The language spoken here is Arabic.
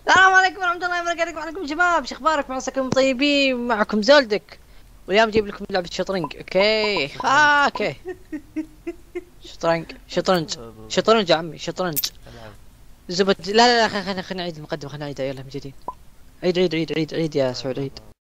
السلام عليكم ورحمة الله وبركاته. وعليكم شباب، شو اخباركم؟ عساكم طيبين. معكم زولدك، واليوم جايب لكم لعبة شطرنج. اوكي اوكي. شطرنج يا عمي، شطرنج. زبد. لا خلينا نعيد المقدمة، خلينا نعيدها. يلا من جديد. عيد يا سعود، عيد.